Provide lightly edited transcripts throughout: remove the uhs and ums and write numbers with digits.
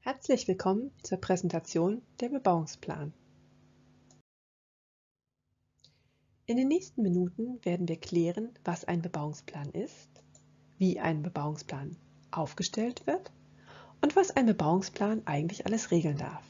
Herzlich willkommen zur Präsentation der Bebauungsplan. In den nächsten Minuten werden wir klären, was ein Bebauungsplan ist, wie ein Bebauungsplan aufgestellt wird und was ein Bebauungsplan eigentlich alles regeln darf.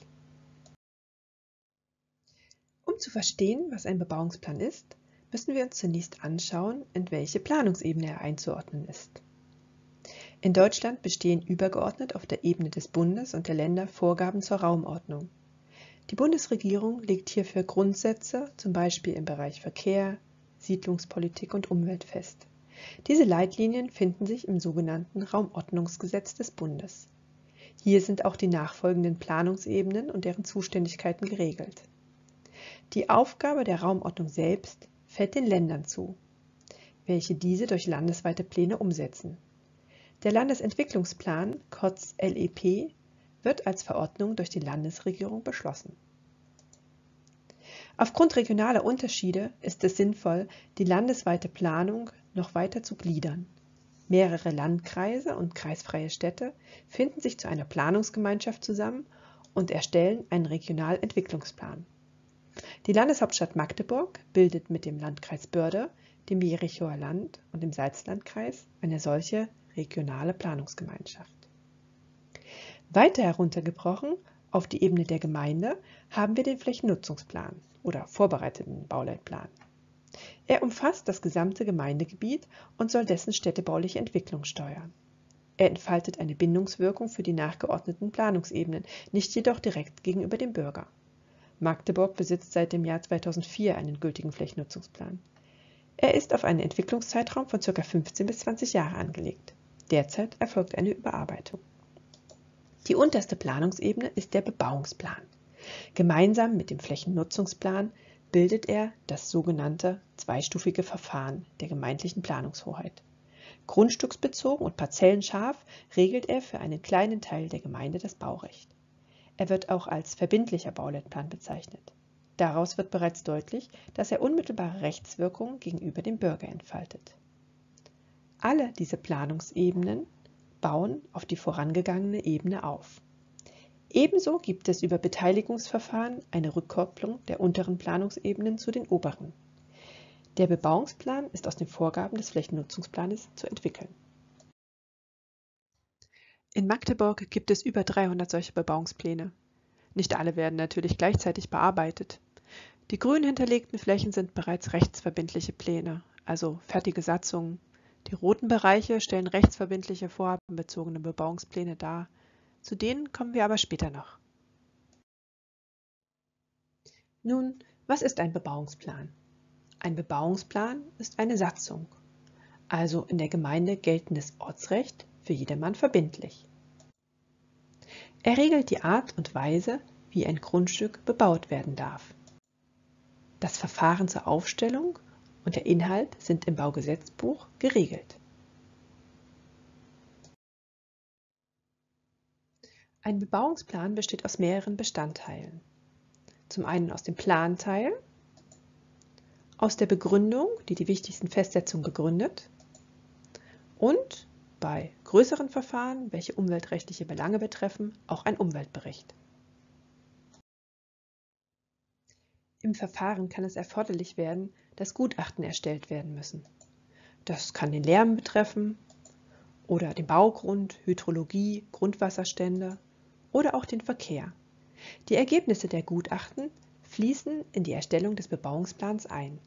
Um zu verstehen, was ein Bebauungsplan ist, müssen wir uns zunächst anschauen, in welche Planungsebene er einzuordnen ist. In Deutschland bestehen übergeordnet auf der Ebene des Bundes und der Länder Vorgaben zur Raumordnung. Die Bundesregierung legt hierfür Grundsätze, zum Beispiel im Bereich Verkehr, Siedlungspolitik und Umwelt fest. Diese Leitlinien finden sich im sogenannten Raumordnungsgesetz des Bundes. Hier sind auch die nachfolgenden Planungsebenen und deren Zuständigkeiten geregelt. Die Aufgabe der Raumordnung selbst fällt den Ländern zu, welche diese durch landesweite Pläne umsetzen. Der Landesentwicklungsplan, kurz LEP, wird als Verordnung durch die Landesregierung beschlossen. Aufgrund regionaler Unterschiede ist es sinnvoll, die landesweite Planung noch weiter zu gliedern. Mehrere Landkreise und kreisfreie Städte finden sich zu einer Planungsgemeinschaft zusammen und erstellen einen Regionalentwicklungsplan. Die Landeshauptstadt Magdeburg bildet mit dem Landkreis Börde, dem Jerichower Land und dem Salzlandkreis eine solche regionale Planungsgemeinschaft. Weiter heruntergebrochen auf die Ebene der Gemeinde haben wir den Flächennutzungsplan oder vorbereiteten Bauleitplan. Er umfasst das gesamte Gemeindegebiet und soll dessen städtebauliche Entwicklung steuern. Er entfaltet eine Bindungswirkung für die nachgeordneten Planungsebenen, nicht jedoch direkt gegenüber dem Bürger. Magdeburg besitzt seit dem Jahr 2004 einen gültigen Flächennutzungsplan. Er ist auf einen Entwicklungszeitraum von ca. 15 bis 20 Jahre angelegt. Derzeit erfolgt eine Überarbeitung. Die unterste Planungsebene ist der Bebauungsplan. Gemeinsam mit dem Flächennutzungsplan bildet er das sogenannte zweistufige Verfahren der gemeindlichen Planungshoheit. Grundstücksbezogen und parzellenscharf regelt er für einen kleinen Teil der Gemeinde das Baurecht. Er wird auch als verbindlicher Bauleitplan bezeichnet. Daraus wird bereits deutlich, dass er unmittelbare Rechtswirkungen gegenüber dem Bürger entfaltet. Alle diese Planungsebenen bauen auf die vorangegangene Ebene auf. Ebenso gibt es über Beteiligungsverfahren eine Rückkopplung der unteren Planungsebenen zu den oberen. Der Bebauungsplan ist aus den Vorgaben des Flächennutzungsplanes zu entwickeln. In Magdeburg gibt es über 300 solche Bebauungspläne. Nicht alle werden natürlich gleichzeitig bearbeitet. Die grün hinterlegten Flächen sind bereits rechtsverbindliche Pläne, also fertige Satzungen. Die roten Bereiche stellen rechtsverbindliche vorhabenbezogene Bebauungspläne dar. Zu denen kommen wir aber später noch. Nun, was ist ein Bebauungsplan? Ein Bebauungsplan ist eine Satzung, also in der Gemeinde geltendes Ortsrecht, für jedermann verbindlich. Er regelt die Art und Weise, wie ein Grundstück bebaut werden darf. Das Verfahren zur Aufstellung und der Inhalt sind im Baugesetzbuch geregelt. Ein Bebauungsplan besteht aus mehreren Bestandteilen. Zum einen aus dem Planteil, aus der Begründung, die die wichtigsten Festsetzungen begründet, und bei größeren Verfahren, welche umweltrechtliche Belange betreffen, auch ein Umweltbericht. Im Verfahren kann es erforderlich werden, dass Gutachten erstellt werden müssen. Das kann den Lärm betreffen oder den Baugrund, Hydrologie, Grundwasserstände oder auch den Verkehr. Die Ergebnisse der Gutachten fließen in die Erstellung des Bebauungsplans ein.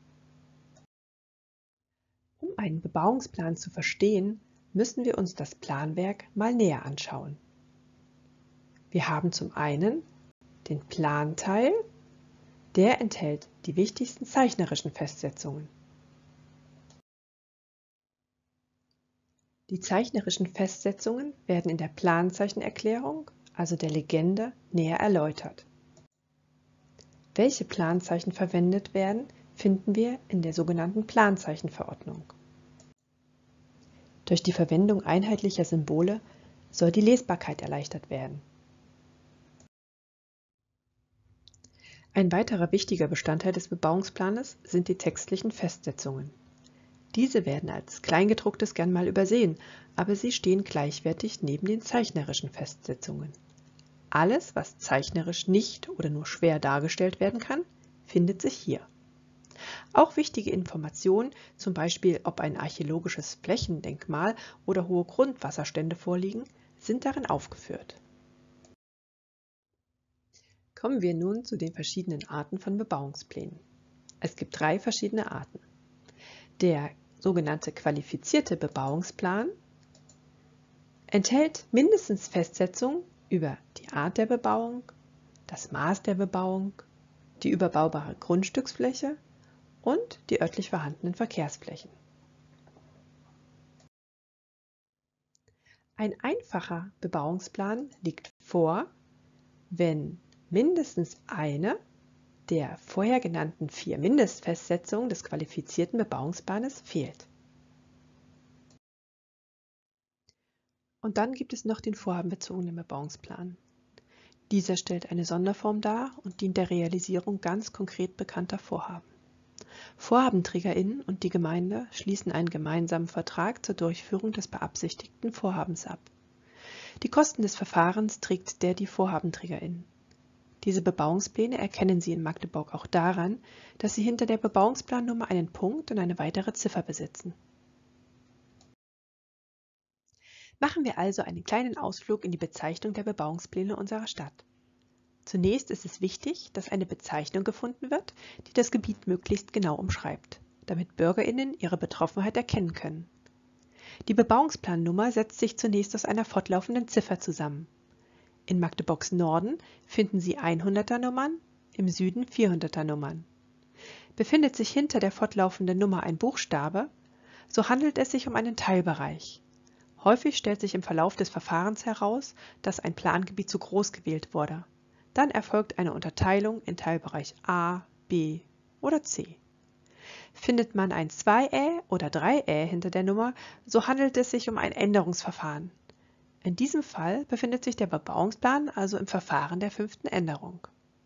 Um einen Bebauungsplan zu verstehen, müssen wir uns das Planwerk mal näher anschauen. Wir haben zum einen den Planteil, der enthält die wichtigsten zeichnerischen Festsetzungen. Die zeichnerischen Festsetzungen werden in der Planzeichenerklärung, also der Legende, näher erläutert. Welche Planzeichen verwendet werden, finden wir in der sogenannten Planzeichenverordnung. Durch die Verwendung einheitlicher Symbole soll die Lesbarkeit erleichtert werden. Ein weiterer wichtiger Bestandteil des Bebauungsplanes sind die textlichen Festsetzungen. Diese werden als Kleingedrucktes gern mal übersehen, aber sie stehen gleichwertig neben den zeichnerischen Festsetzungen. Alles, was zeichnerisch nicht oder nur schwer dargestellt werden kann, findet sich hier. Auch wichtige Informationen, zum Beispiel ob ein archäologisches Flächendenkmal oder hohe Grundwasserstände vorliegen, sind darin aufgeführt. Kommen wir nun zu den verschiedenen Arten von Bebauungsplänen. Es gibt 3 verschiedene Arten. Der sogenannte qualifizierte Bebauungsplan enthält mindestens Festsetzungen über die Art der Bebauung, das Maß der Bebauung, die überbaubare Grundstücksfläche und die örtlich vorhandenen Verkehrsflächen. Ein einfacher Bebauungsplan liegt vor, wenn mindestens eine der vorher genannten 4 Mindestfestsetzungen des qualifizierten Bebauungsplanes fehlt. Und dann gibt es noch den vorhabenbezogenen Bebauungsplan. Dieser stellt eine Sonderform dar und dient der Realisierung ganz konkret bekannter Vorhaben. VorhabenträgerInnen und die Gemeinde schließen einen gemeinsamen Vertrag zur Durchführung des beabsichtigten Vorhabens ab. Die Kosten des Verfahrens trägt die VorhabenträgerInnen. Diese Bebauungspläne erkennen Sie in Magdeburg auch daran, dass sie hinter der Bebauungsplannummer einen Punkt und eine weitere Ziffer besitzen. Machen wir also einen kleinen Ausflug in die Bezeichnung der Bebauungspläne unserer Stadt. Zunächst ist es wichtig, dass eine Bezeichnung gefunden wird, die das Gebiet möglichst genau umschreibt, damit BürgerInnen ihre Betroffenheit erkennen können. Die Bebauungsplannummer setzt sich zunächst aus einer fortlaufenden Ziffer zusammen. In Magdeburgs Norden finden Sie 100er Nummern, im Süden 400er Nummern. Befindet sich hinter der fortlaufenden Nummer ein Buchstabe, so handelt es sich um einen Teilbereich. Häufig stellt sich im Verlauf des Verfahrens heraus, dass ein Plangebiet zu groß gewählt wurde. Dann erfolgt eine Unterteilung in Teilbereich A, B oder C. Findet man ein 2Ä oder 3Ä hinter der Nummer, so handelt es sich um ein Änderungsverfahren. In diesem Fall befindet sich der Bebauungsplan also im Verfahren der 5. Änderung.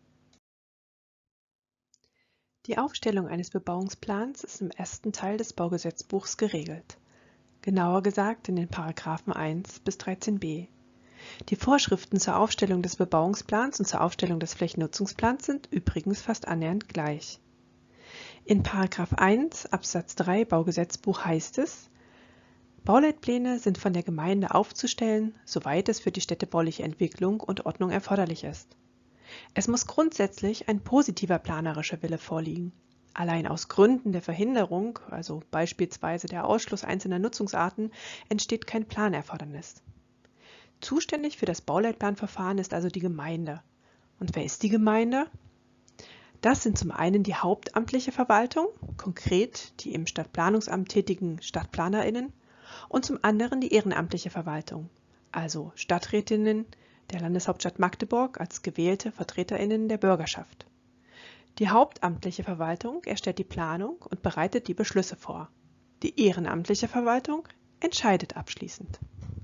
Die Aufstellung eines Bebauungsplans ist im ersten Teil des Baugesetzbuchs geregelt. Genauer gesagt in den Paragraphen 1 bis 13b. Die Vorschriften zur Aufstellung des Bebauungsplans und zur Aufstellung des Flächennutzungsplans sind übrigens fast annähernd gleich. In § 1 Absatz 3 Baugesetzbuch heißt es: Bauleitpläne sind von der Gemeinde aufzustellen, soweit es für die städtebauliche Entwicklung und Ordnung erforderlich ist. Es muss grundsätzlich ein positiver planerischer Wille vorliegen. Allein aus Gründen der Verhinderung, also beispielsweise der Ausschluss einzelner Nutzungsarten, entsteht kein Planerfordernis. Zuständig für das Bauleitplanverfahren ist also die Gemeinde. Und wer ist die Gemeinde? Das sind zum einen die hauptamtliche Verwaltung, konkret die im Stadtplanungsamt tätigen StadtplanerInnen, und zum anderen die ehrenamtliche Verwaltung, also Stadträtinnen der Landeshauptstadt Magdeburg als gewählte VertreterInnen der Bürgerschaft. Die hauptamtliche Verwaltung erstellt die Planung und bereitet die Beschlüsse vor. Die ehrenamtliche Verwaltung entscheidet abschließend.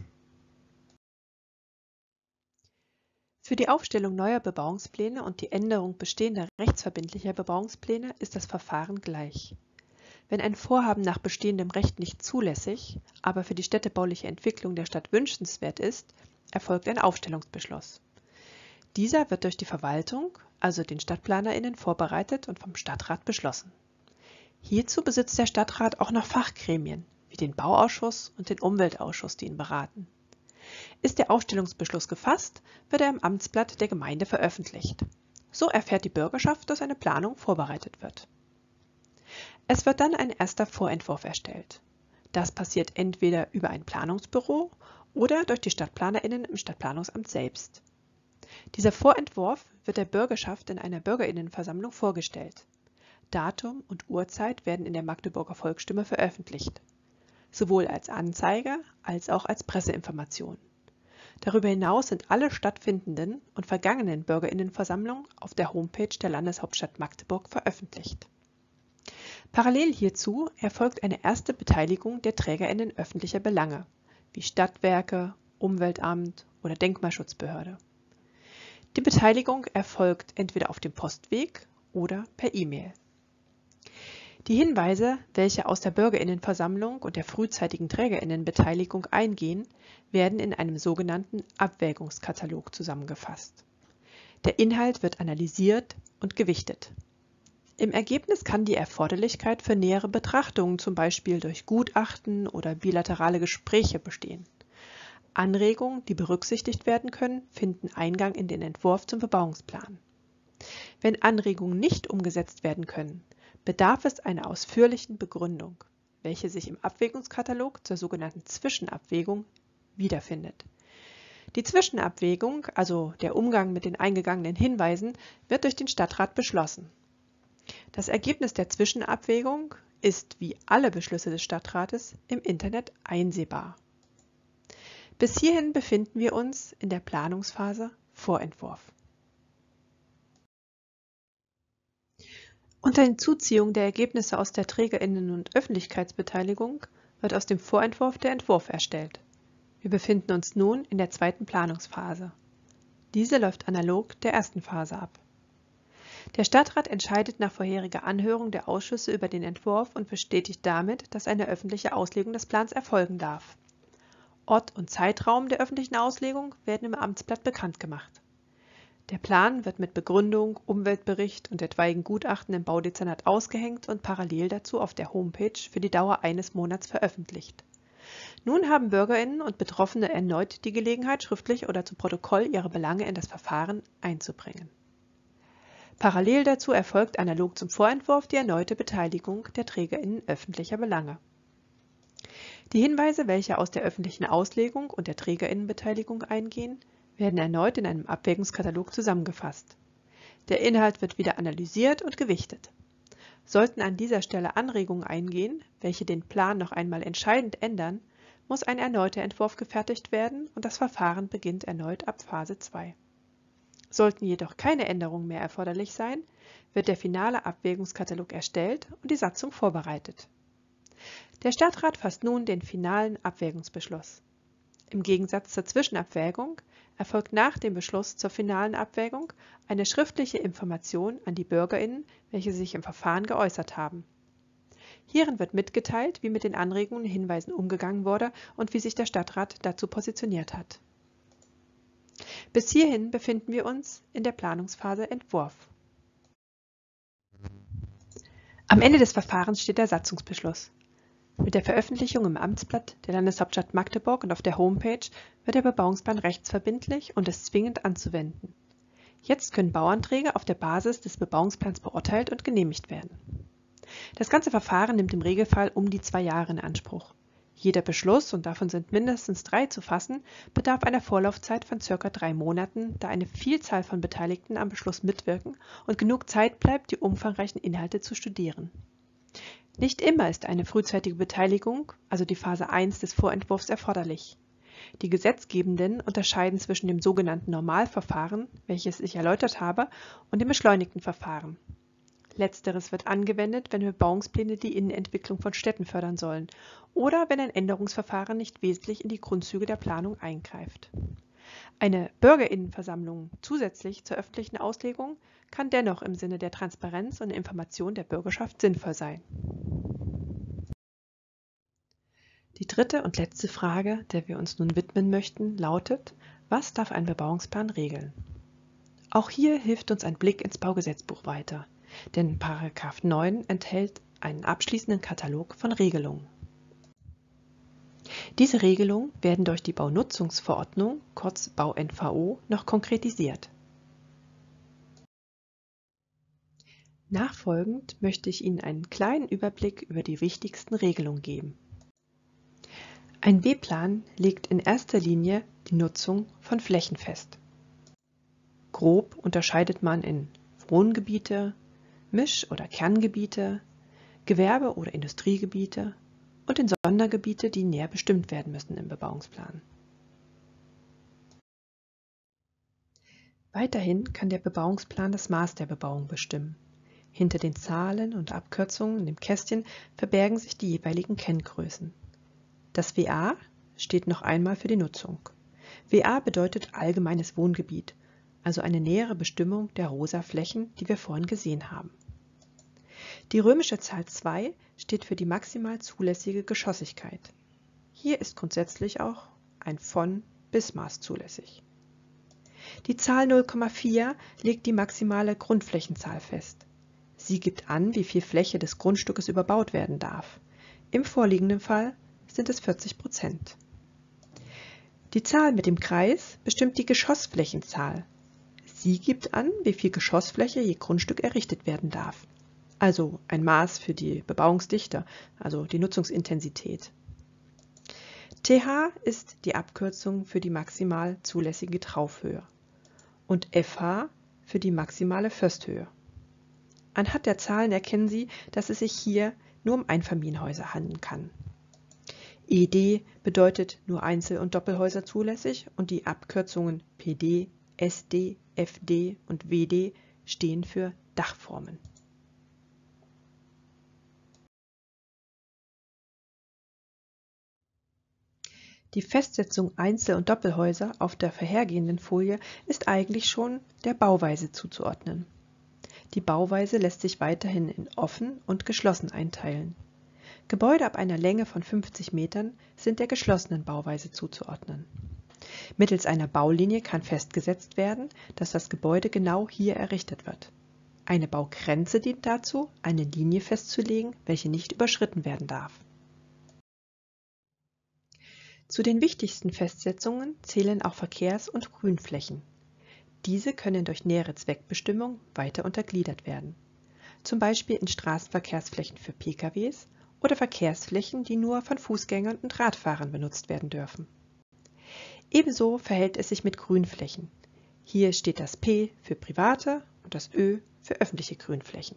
Für die Aufstellung neuer Bebauungspläne und die Änderung bestehender rechtsverbindlicher Bebauungspläne ist das Verfahren gleich. Wenn ein Vorhaben nach bestehendem Recht nicht zulässig, aber für die städtebauliche Entwicklung der Stadt wünschenswert ist, erfolgt ein Aufstellungsbeschluss. Dieser wird durch die Verwaltung, also den StadtplanerInnen, vorbereitet und vom Stadtrat beschlossen. Hierzu besitzt der Stadtrat auch noch Fachgremien, wie den Bauausschuss und den Umweltausschuss, die ihn beraten. Ist der Aufstellungsbeschluss gefasst, wird er im Amtsblatt der Gemeinde veröffentlicht. So erfährt die Bürgerschaft, dass eine Planung vorbereitet wird. Es wird dann ein erster Vorentwurf erstellt. Das passiert entweder über ein Planungsbüro oder durch die StadtplanerInnen im Stadtplanungsamt selbst. Dieser Vorentwurf wird der Bürgerschaft in einer BürgerInnenversammlung vorgestellt. Datum und Uhrzeit werden in der Magdeburger Volksstimme veröffentlicht, sowohl als Anzeige als auch als Presseinformation. Darüber hinaus sind alle stattfindenden und vergangenen BürgerInnenversammlungen auf der Homepage der Landeshauptstadt Magdeburg veröffentlicht. Parallel hierzu erfolgt eine erste Beteiligung der TrägerInnen öffentlicher Belange, wie Stadtwerke, Umweltamt oder Denkmalschutzbehörde. Die Beteiligung erfolgt entweder auf dem Postweg oder per E-Mail. Die Hinweise, welche aus der Bürgerinnenversammlung und der frühzeitigen Trägerinnenbeteiligung eingehen, werden in einem sogenannten Abwägungskatalog zusammengefasst. Der Inhalt wird analysiert und gewichtet. Im Ergebnis kann die Erforderlichkeit für nähere Betrachtungen, zum Beispiel durch Gutachten oder bilaterale Gespräche, bestehen. Anregungen, die berücksichtigt werden können, finden Eingang in den Entwurf zum Bebauungsplan. Wenn Anregungen nicht umgesetzt werden können, bedarf es einer ausführlichen Begründung, welche sich im Abwägungskatalog zur sogenannten Zwischenabwägung wiederfindet. Die Zwischenabwägung, also der Umgang mit den eingegangenen Hinweisen, wird durch den Stadtrat beschlossen. Das Ergebnis der Zwischenabwägung ist, wie alle Beschlüsse des Stadtrates, im Internet einsehbar. Bis hierhin befinden wir uns in der Planungsphase Vorentwurf. Unter Hinzuziehung der Ergebnisse aus der Trägerinnen- und Öffentlichkeitsbeteiligung wird aus dem Vorentwurf der Entwurf erstellt. Wir befinden uns nun in der zweiten Planungsphase. Diese läuft analog der ersten Phase ab. Der Stadtrat entscheidet nach vorheriger Anhörung der Ausschüsse über den Entwurf und bestätigt damit, dass eine öffentliche Auslegung des Plans erfolgen darf. Ort und Zeitraum der öffentlichen Auslegung werden im Amtsblatt bekannt gemacht. Der Plan wird mit Begründung, Umweltbericht und etwaigen Gutachten im Baudezernat ausgehängt und parallel dazu auf der Homepage für die Dauer eines Monats veröffentlicht. Nun haben BürgerInnen und Betroffene erneut die Gelegenheit, schriftlich oder zu Protokoll ihre Belange in das Verfahren einzubringen. Parallel dazu erfolgt analog zum Vorentwurf die erneute Beteiligung der TrägerInnen öffentlicher Belange. Die Hinweise, welche aus der öffentlichen Auslegung und der TrägerInnenbeteiligung eingehen, werden erneut in einem Abwägungskatalog zusammengefasst. Der Inhalt wird wieder analysiert und gewichtet. Sollten an dieser Stelle Anregungen eingehen, welche den Plan noch einmal entscheidend ändern, muss ein erneuter Entwurf gefertigt werden und das Verfahren beginnt erneut ab Phase 2. Sollten jedoch keine Änderungen mehr erforderlich sein, wird der finale Abwägungskatalog erstellt und die Satzung vorbereitet. Der Stadtrat fasst nun den finalen Abwägungsbeschluss. Im Gegensatz zur Zwischenabwägung erfolgt nach dem Beschluss zur finalen Abwägung eine schriftliche Information an die BürgerInnen, welche sich im Verfahren geäußert haben. Hierin wird mitgeteilt, wie mit den Anregungen und Hinweisen umgegangen wurde und wie sich der Stadtrat dazu positioniert hat. Bis hierhin befinden wir uns in der Planungsphase Entwurf. Am Ende des Verfahrens steht der Satzungsbeschluss. Mit der Veröffentlichung im Amtsblatt der Landeshauptstadt Magdeburg und auf der Homepage wird der Bebauungsplan rechtsverbindlich und ist zwingend anzuwenden. Jetzt können Bauanträge auf der Basis des Bebauungsplans beurteilt und genehmigt werden. Das ganze Verfahren nimmt im Regelfall um die 2 Jahre in Anspruch. Jeder Beschluss, und davon sind mindestens 3 zu fassen, bedarf einer Vorlaufzeit von ca. 3 Monaten, da eine Vielzahl von Beteiligten am Beschluss mitwirken und genug Zeit bleibt, die umfangreichen Inhalte zu studieren. Nicht immer ist eine frühzeitige Beteiligung, also die Phase 1 des Vorentwurfs, erforderlich. Die Gesetzgebenden unterscheiden zwischen dem sogenannten Normalverfahren, welches ich erläutert habe, und dem beschleunigten Verfahren. Letzteres wird angewendet, wenn Bebauungspläne die Innenentwicklung von Städten fördern sollen oder wenn ein Änderungsverfahren nicht wesentlich in die Grundzüge der Planung eingreift. Eine BürgerInnenversammlung zusätzlich zur öffentlichen Auslegung kann dennoch im Sinne der Transparenz und Information der Bürgerschaft sinnvoll sein. Die dritte und letzte Frage, der wir uns nun widmen möchten, lautet: Was darf ein Bebauungsplan regeln? Auch hier hilft uns ein Blick ins Baugesetzbuch weiter, denn § 9 enthält einen abschließenden Katalog von Regelungen. Diese Regelungen werden durch die Baunutzungsverordnung, kurz BauNVO, noch konkretisiert. Nachfolgend möchte ich Ihnen einen kleinen Überblick über die wichtigsten Regelungen geben. Ein B-Plan legt in erster Linie die Nutzung von Flächen fest. Grob unterscheidet man in Wohngebiete, Misch- oder Kerngebiete, Gewerbe- oder Industriegebiete und in Sondergebiete, die näher bestimmt werden müssen im Bebauungsplan. Weiterhin kann der Bebauungsplan das Maß der Bebauung bestimmen. Hinter den Zahlen und Abkürzungen in dem Kästchen verbergen sich die jeweiligen Kenngrößen. Das WA steht noch einmal für die Nutzung. WA bedeutet allgemeines Wohngebiet, also eine nähere Bestimmung der rosa Flächen, die wir vorhin gesehen haben. Die römische Zahl 2 steht für die maximal zulässige Geschossigkeit. Hier ist grundsätzlich auch ein von bis Maß zulässig. Die Zahl 0,4 legt die maximale Grundflächenzahl fest. Sie gibt an, wie viel Fläche des Grundstückes überbaut werden darf. Im vorliegenden Fall sind es 40%. Die Zahl mit dem Kreis bestimmt die Geschossflächenzahl. Sie gibt an, wie viel Geschossfläche je Grundstück errichtet werden darf. Also ein Maß für die Bebauungsdichte, also die Nutzungsintensität. TH ist die Abkürzung für die maximal zulässige Traufhöhe und FH für die maximale Fösthöhe. Anhand der Zahlen erkennen Sie, dass es sich hier nur um Einfamilienhäuser handeln kann. ED bedeutet nur Einzel- und Doppelhäuser zulässig und die Abkürzungen PD, SD, FD und WD stehen für Dachformen. Die Festsetzung Einzel- und Doppelhäuser auf der vorhergehenden Folie ist eigentlich schon der Bauweise zuzuordnen. Die Bauweise lässt sich weiterhin in offen und geschlossen einteilen. Gebäude ab einer Länge von 50 Metern sind der geschlossenen Bauweise zuzuordnen. Mittels einer Baulinie kann festgesetzt werden, dass das Gebäude genau hier errichtet wird. Eine Baugrenze dient dazu, eine Linie festzulegen, welche nicht überschritten werden darf. Zu den wichtigsten Festsetzungen zählen auch Verkehrs- und Grünflächen. Diese können durch nähere Zweckbestimmung weiter untergliedert werden, zum Beispiel in Straßenverkehrsflächen für PKWs oder Verkehrsflächen, die nur von Fußgängern und Radfahrern benutzt werden dürfen. Ebenso verhält es sich mit Grünflächen. Hier steht das P für private und das Ö für öffentliche Grünflächen.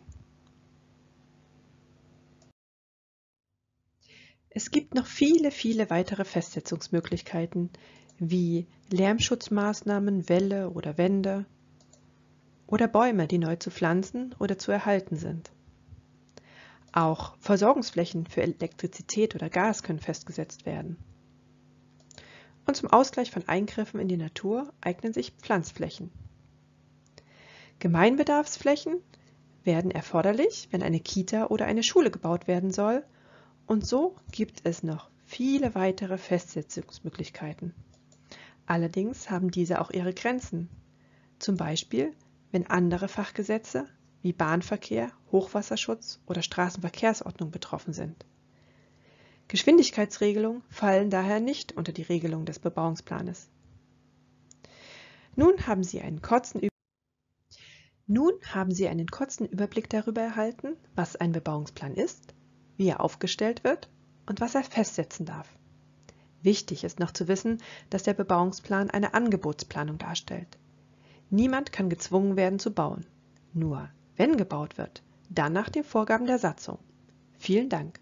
Es gibt noch viele weitere Festsetzungsmöglichkeiten wie Lärmschutzmaßnahmen, Wälle oder Wände oder Bäume, die neu zu pflanzen oder zu erhalten sind. Auch Versorgungsflächen für Elektrizität oder Gas können festgesetzt werden. Und zum Ausgleich von Eingriffen in die Natur eignen sich Pflanzflächen. Gemeinbedarfsflächen werden erforderlich, wenn eine Kita oder eine Schule gebaut werden soll, und so gibt es noch viele weitere Festsetzungsmöglichkeiten. Allerdings haben diese auch ihre Grenzen, zum Beispiel wenn andere Fachgesetze wie Bahnverkehr, Hochwasserschutz oder Straßenverkehrsordnung betroffen sind. Geschwindigkeitsregelungen fallen daher nicht unter die Regelung des Bebauungsplanes. Nun haben Sie einen kurzen Überblick darüber erhalten, was ein Bebauungsplan ist, wie er aufgestellt wird und was er festsetzen darf. Wichtig ist noch zu wissen, dass der Bebauungsplan eine Angebotsplanung darstellt. Niemand kann gezwungen werden zu bauen. Nur wenn gebaut wird, dann nach den Vorgaben der Satzung. Vielen Dank.